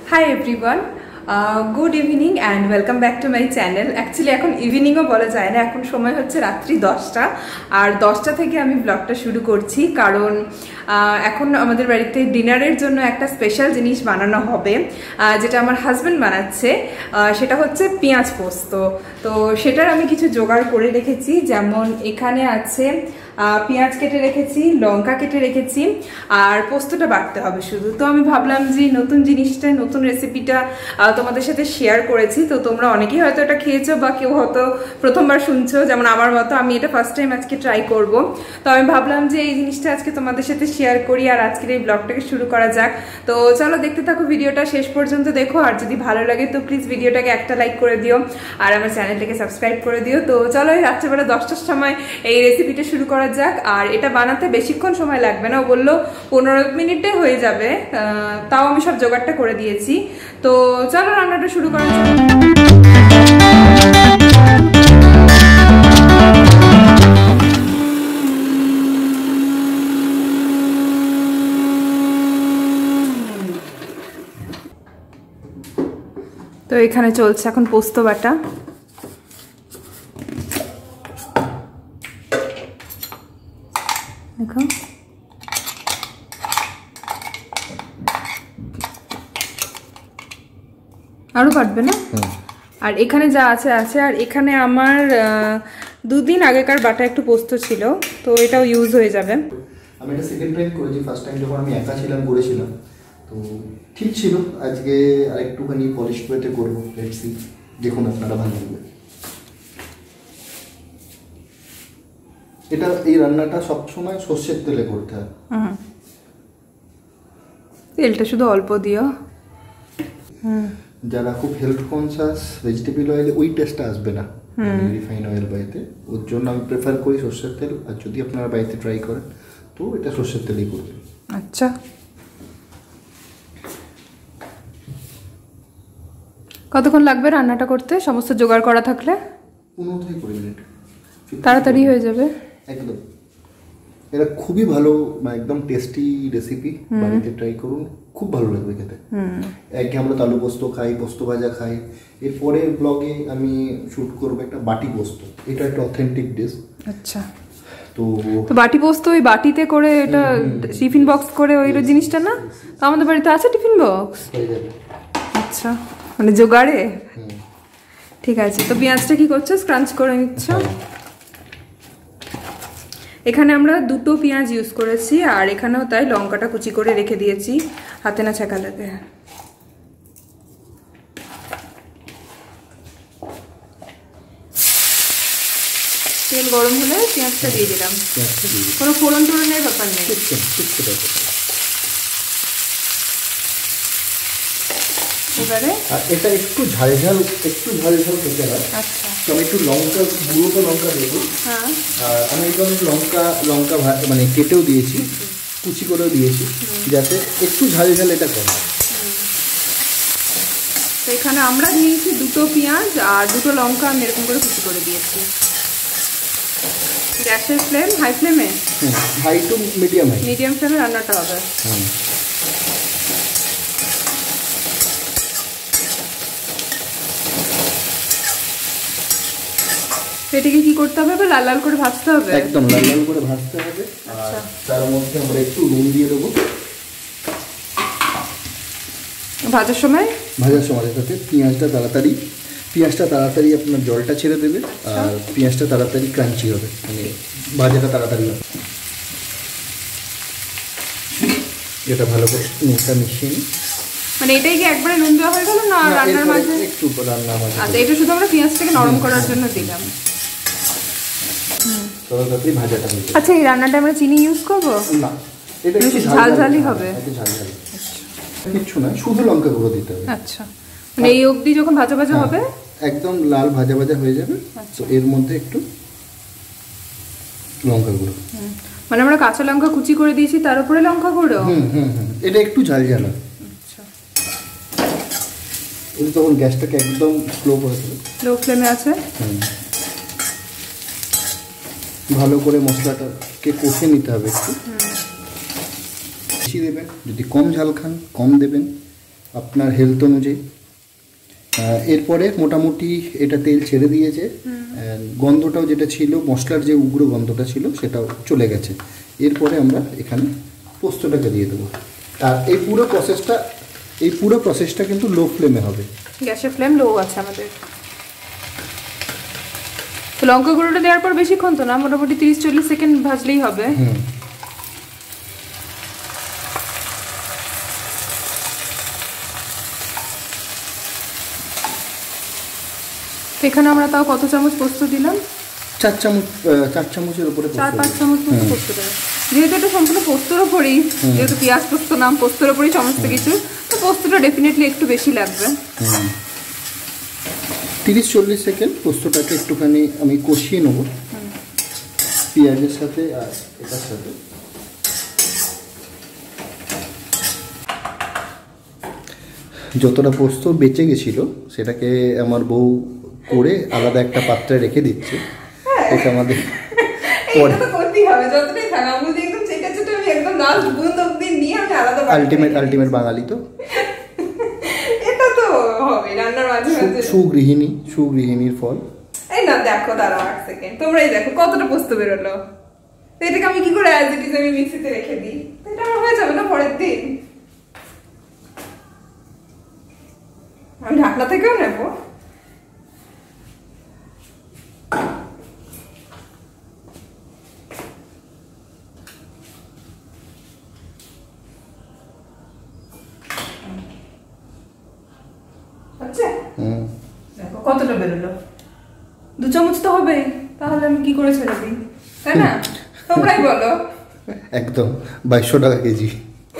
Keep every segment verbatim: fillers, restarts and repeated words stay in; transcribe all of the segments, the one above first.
Hi everyone, uh, good evening and welcome back to my channel. Actually এখন ইভিনিংও বলা যায় না, এখন সময় হচ্ছে রাত্রি দশটা আর দশটা থেকে আমি ব্লগটা শুরু করছি কারণ এখন আমাদের বাড়িতে ডিনারের জন্য একটা স্পেশাল জিনিস বানানো হবে যেটা আমার হাজবেন্ড বানাচ্ছে, সেটা হচ্ছে পেঁয়াজ পোস্ত। তো সেটার আমি কিছু জোগাড় করে রেখেছি, যেমন এখানে আছে পেঁয়াজ কেটে রেখেছি, লঙ্কা কেটে রেখেছি আর পোস্তটা বাটতে হবে শুধু। তো আমি ভাবলাম যে নতুন জিনিসটা, নতুন রেসিপিটা তোমাদের সাথে শেয়ার করেছি, তো তোমরা অনেকেই হয়তো এটা খেয়েছো বা কেউ হয়তো প্রথমবার শুনছো, যেমন আমার মতো আমি এটা ফার্স্ট টাইম আজকে ট্রাই করব। তো আমি ভাবলাম যে এই জিনিসটা আজকে তোমাদের সাথে শেয়ার করি আর আজকের এই ব্লগটাকে শুরু করা যাক। তো চলো দেখতে থাকো, ভিডিওটা শেষ পর্যন্ত দেখো, আর যদি ভালো লাগে তো প্লিজ ভিডিওটাকে একটা লাইক করে দিও আর আমার চ্যানেলটাকে সাবস্ক্রাইব করে দিও। তো চলো এই রাত্রেবেলা দশটার সময় এই রেসিপিটা শুরু করা যাক। আর এটা বানাতে বেশিক্ষণ সময় লাগবে না, ও বললো পনেরো মিনিটে হয়ে যাবে, তাও আমি সব জোগাড়টা করে দিয়েছি। তো চলো রান্নাটা শুরু করা যাক। তো এখানে চলছে এখন পোস্ত বাটা। দেখো আরো কাটবে না, আর এখানে যা আছে আছে। আর এখানে আমার দুদিন আগেকার বাটা একটু পোস্ত ছিল, তো এটাও ইউজ হয়ে যাবে। আমি এটা সেকেন্ড টাইম করেছি, ফার্স্ট টাইম যখন আমি একা ছিলাম করেছিলাম, তো ঠিক ছিল। আজকে আরেকটুখানি পলিশ ওয়েতে করবো, লেটস সি, দেখুন আপনারা ভালো লাগবে। এটা এই রান্নাটা সবসময় সর্ষের তেলে করতে হয়। তেলটা শুধু অল্প দিও। যারা খুব হেলথ কনসাস, ভেজিটেবল অয়েলে ওই টেস্টটা আসবে না রিফাইন অয়েল বাড়িতে, ওর জন্য আমি প্রেফার করি সর্ষের তেল। আর যদি আপনারা বাড়িতে ট্রাই করেন তো এটা সর্ষের তেলেই করবেন। আচ্ছা, কতক্ষণ লাগবে রান্নাটা করতে সমস্ত জোগাড় করা থাকলে? পনেরো থেকে কুড়ি মিনিট, তাড়াতাড়ি হয়ে যাবে একদম। এটা খুবই ভালো, একদম টেস্টি রেসিপি, বাড়িতে ট্রাই করুন, খুব ভালো লাগবে খেতে। একে আমরা তালু পোস্ত খাই, পোস্ত ভাজা খাই, এরপরে ব্লগে আমি শুট করবো একটা বাটি পোস্ত। এটা একটা অথেন্টিক ডিশ। আচ্ছা, তো তো বাটি পোস্ত ওই বাটিতে করে এটা টিফিন বক্স করে ওই জিনিসটা না? তো আমাদের বাড়িতে আছে টিফিন বক্স। আচ্ছা, মানে জোগাড়ে। ঠিক আছে, তো পেঁয়াজটা কি করছো? স্ক্রাঞ্চ করে নিচ্ছ। এখানে আমরা দুটো পেঁয়াজ ইউজ করেছি আর এখানেও তাই, লঙ্কাটা কুচি করে রেখে দিয়েছি হাতে না ছেঁকালেতে। তেল গরম হলে পেঁয়াজটা দিয়ে দিলাম, কোনো ফোড়ন টোড়নের ব্যাপার নেই। এবারে এটা একটু ঝাল ঝাল, একটু ঝাল ঝাল খেতে হয়। আচ্ছা, তো আমি একটু লঙ্কা, গুঁড়ো লঙ্কা দেবো। হ্যাঁ, আর আমি একটু লঙ্কা লঙ্কা মানে কেটেও দিয়েছি, কুচি করেও দিয়েছি, যাতে একটু ঝাল ঝাল এটা কম। তো এখানে আমরা নিয়েছি দুটো পেঁয়াজ আর দুটো লঙ্কা আমি এরকম করে কুচি করে দিয়েছি। গ্যাসের ফ্লেম হাই ফ্লেমে, high to medium, high medium ফ্লেমে রান্নাটা হবে। এটাকে কি করতে হবে? লাল লাল করে ভাজতে হবে, একদম লাল লাল করে ভাজতে হবে। আর তার মধ্যে আমরা একটু নুন দিয়ে দেবো ভাজার সময়। ভাজার সময় সাথে পেঁয়াজটা তাড়াতাড়ি পেঁয়াজটা তাড়াতাড়ি আপনার জলটা ছেড়ে দেবে, আর পেঁয়াজটা তাড়াতাড়ি ক্রাঞ্চি হবে, মানে ভাজাটা তাড়াতাড়ি হবে। এটা ভালো করে নুনটা মিশিয়ে নিই। মানে এটাই কি একবারে নুন দেওয়া হয়ে গেল না রান্নার মাঝে? একটু রান্নার মাঝে। আচ্ছা, এটা শুধু আমরা পেঁয়াজটাকে নরম করার জন্য দিলাম। তাড়াতাড়ি ভাজাটা হয়ে যাবে। আচ্ছা, এই রান্নাটা আমরা চিনি ইউজ করবো না? এটা একটু ঝাল ঝালই হবে। একটু ঝাল ঝাল, কিছু না, শুধু লঙ্কা গুঁড়ো দিতে হবে। আচ্ছা, মানে এই অবধি যখন ভাজা ভাজা হবে, একদম লাল ভাজা ভাজা হয়ে যাবে, তো এর মধ্যে একটু লঙ্কা গুঁড়ো, মানে আমরা কাঁচা লঙ্কা কুচি করে দিয়েছি তার উপরে লঙ্কা গুঁড়ো। হুম হুম হুম এটা একটু ঝাল ঝাল। আচ্ছা, এটা তখন গ্যাসটাকে একদম স্লো করে দেবে, লো ফ্লেমে আছে। হুম, ভালো করে মশলাটাকে কষে নিতে হবে একটু। বেশি দেবেন, যদি কম ঝাল খান কম দেবেন, আপনার হেলথ অনুযায়ী। এরপরে মোটামুটি এটা তেল ছেড়ে দিয়েছে, গন্ধটাও যেটা ছিল মশলার যে উগ্র গন্ধটা ছিল সেটাও চলে গেছে। এরপরে আমরা এখানে পোস্তটাকে দিয়ে দেবো। আর এই পুরো প্রসেসটা এই পুরো প্রসেসটা কিন্তু লো ফ্লেমে হবে। গ্যাসের ফ্লেম লো আছে আমাদের। তো লঙ্কা গুঁড়োটা দেওয়ার পর বেশিক্ষণ তো না, মোটামুটি তিরিশ চল্লিশ সেকেন্ড ভাজলেই হবে। হুম এখানে আমরা তাও কত চামচ পোস্ত দিলাম? চার চামচ চার চামচের উপরে চার পাঁচ চামচ মতো পোস্ত দেবে, যেহেতু এটা সম্পূর্ণ পোস্তর ওপরেই, যেহেতু পেঁয়াজ পোস্ত নাম, পোস্তর ওপরেই সমস্ত কিছু, তো পোস্তটা ডেফিনেটলি একটু বেশি লাগবে। তিরিশ চল্লিশ সেকেন্ড পোস্তটাকে একটুখানি আমি কষিয়ে নেবো পেঁয়াজের সাথে আর এটার সাথে। যতটা পোস্ত বেঁচে গেছিলো সেটাকে আমার বউ করে আলাদা একটা পাত্রে রেখে দিচ্ছে। এটা আমাদের পরে আলটিমেট আলটিমেট বাঙালি তো, এটা তো হবে রান্নার মাঝে মাঝে। সুগৃহিণী সুগৃহিণীর ফল। এই না দেখো, দাঁড়াও এক সেকেন্ড, তোমরাই দেখো কতটা পোস্ত বেরোলো। এটাকে আমি কি করে অ্যাজ ইট ইজ আমি মিক্সিতে রেখে দিই, এটা আমার হয়ে যাবে না পরের দিন। আমি ঢাকনা থেকেও নেবো। দেখো কতটা বেরোলো, দু চামচ তো হবে, তাহলে আমি কি করে ছেড়ে দিই, তাই না? তোমরাই বলো। একদম বাইশশো টাকা কেজি।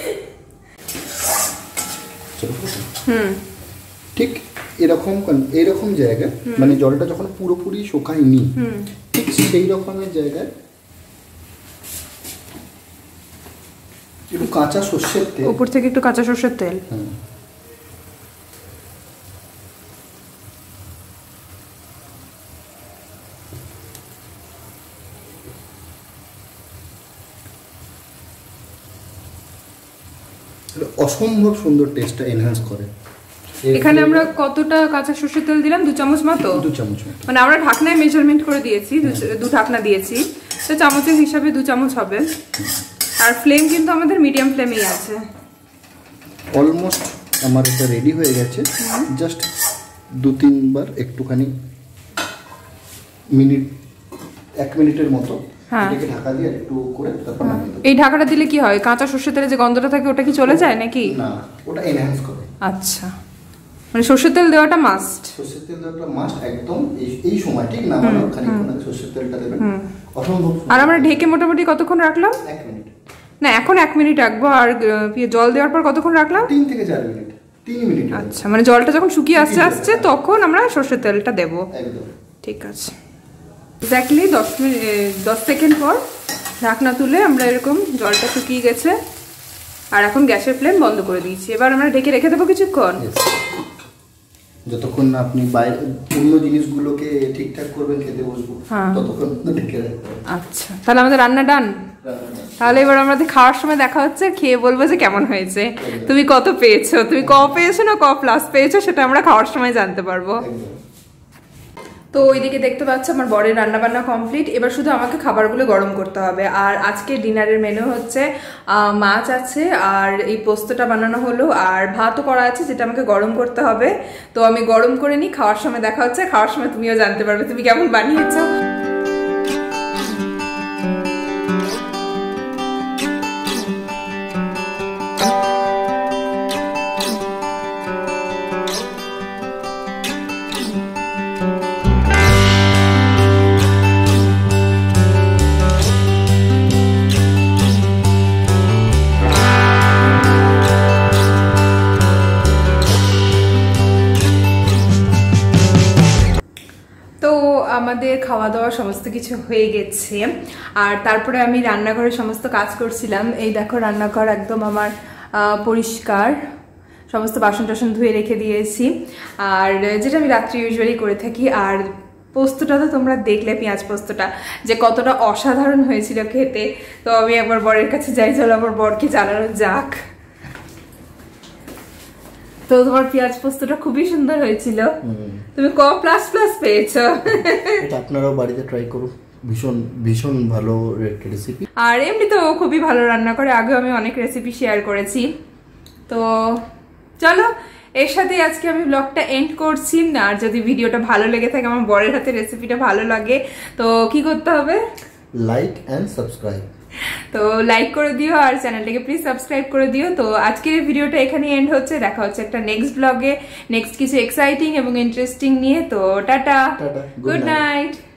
হুম ঠিক এরকম এরকম জায়গায়, মানে জলটা যখন পুরোপুরি শুকায়নি ঠিক সেই রকমের জায়গায় একটু কাঁচা সর্ষের তেল, উপর থেকে একটু কাঁচা সর্ষের তেল। অসম্ভব সুন্দর টেস্টটা এনহ্যান্স করে। এখানে আমরা কতটা কাঁচা সর্ষের তেল দিলাম? দু চামচ মতো। দু চামচ মানে আমরা ঢাকনায় মেজারমেন্ট করে দিয়েছি, দু ঢাকনা দিয়েছি, তো চামচের হিসাবে দু চামচ হবে। আর ফ্লেম কিন্তু আমাদের মিডিয়াম ফ্লেমেই আছে। অলমোস্ট আমার এটা রেডি হয়ে গেছে, জাস্ট দু তিনবার একটুখানি মিনিট এক মিনিটের মতো এটাকে ঢাকা দিয়ে একটু করে তারপর নামিয়ে দেব। এই ঢাকাটা দিলে কি হয়, কাঁচা সর্ষের তেলে যে গন্ধটা থাকে ওটা কি চলে যায় নাকি? না, ওটা এনহ্যান্স করে। আচ্ছা, মানে সর্ষের তেল দেওয়াটা মাস্ট। সর্ষের তেল দেওয়াটা মাস্ট একদম। এই এই সময় ঠিক না, মানে খানিকক্ষণ আগে সর্ষের তেলটা দেবেন। অসম্ভব। আর আমরা ঢেকে মোটামুটি কতক্ষণ রাখলাম? এক মিনিট। না, এখন এক মিনিট রাখবো। আর জল দেওয়ার পর কতক্ষণ রাখলাম? তিন থেকে চার মিনিট। তিন মিনিট। আচ্ছা, মানে জলটা যখন শুকিয়ে আসছে আসছে তখন আমরা সর্ষের তেলটা দেবো। একদম ঠিক আছে। এক্স্যাক্টলি দশ মিনিট দশ সেকেন্ড পর ঢাকনা তুলে আমরা এরকম জলটা শুকিয়ে গেছে, আর এখন গ্যাসের ফ্লেম বন্ধ করে দিয়েছি। এবার আমরা ঢেকে রেখে দেবো কিছুক্ষণ, যতক্ষণ না আপনি বাইরে অন্য জিনিসগুলোকে ঠিকঠাক করবেন, খেতে বসবো ততক্ষণ ঢেকে রাখতে। আচ্ছা, তাহলে আমাদের রান্না ডান। তাহলে এবার আমাদের খাওয়ার সময় দেখা হচ্ছে, খেয়ে বলবো যে কেমন হয়েছে, তুমি কত পেয়েছো, তুমি ক পেয়েছো না ক প্লাস পেয়েছো, সেটা আমরা খাওয়ার সময় জানতে পারবো। তো ওইদিকে দেখতে পাচ্ছ আমার বরের রান্না বান্না কমপ্লিট। এবার শুধু আমাকে খাবারগুলো গরম করতে হবে। আর আজকে ডিনারের মেনু হচ্ছে মাছ আছে, আর এই পোস্তটা বানানো হলো, আর ভাতও করা আছে যেটা আমাকে গরম করতে হবে। তো আমি গরম করে নিই, খাওয়ার সময় দেখা হচ্ছে। খাওয়ার সময় তুমিও জানতে পারবে তুমি কেমন বানিয়েছো। আমাদের খাওয়া দাওয়া সমস্ত কিছু হয়ে গেছে, আর তারপরে আমি রান্নাঘরের সমস্ত কাজ করছিলাম। এই দেখো রান্নাঘর একদম আমার পরিষ্কার, সমস্ত বাসন টাসন ধুয়ে রেখে দিয়েছি, আর যেটা আমি রাত্রি ইউজুয়ালি করে থাকি। আর পোস্তটা তো তোমরা দেখলে, পেঁয়াজ পোস্তটা যে কতটা অসাধারণ হয়েছিল খেতে। তো আমি একবার বরের কাছে যাই, চলো আমার বরকে জানানো যাক। তো তোমার পেঁয়াজ পোস্তটা খুবই সুন্দর হয়েছিল, তুমি ক প্লাস প্লাস পেয়েছো। এটা আপনারাও বাড়িতে ট্রাই করুন, ভীষণ ভীষণ ভালো রেসিপি। আর এমনি তো খুবই ভালো রান্না করে, আগেও আমি অনেক রেসিপি শেয়ার করেছি। তো চলো এর সাথে আজকে আমি ব্লগটা এন্ড করছি। আর যদি ভিডিওটা ভালো লেগে থাকে, আমার বরের হাতে রেসিপিটা ভালো লাগে, তো কি করতে হবে? Like and subscribe. তো লাইক করে দিও আর চ্যানেলটাকে প্লিজ সাবস্ক্রাইব করে দিও। তো আজকের ভিডিওটা এখানে এন্ড হচ্ছে, দেখা হচ্ছে একটা নেক্সট ব্লগে নেক্সট কিছু এক্সাইটিং এবং ইন্টারেস্টিং নিয়ে। তো টাটা, গুড নাইট।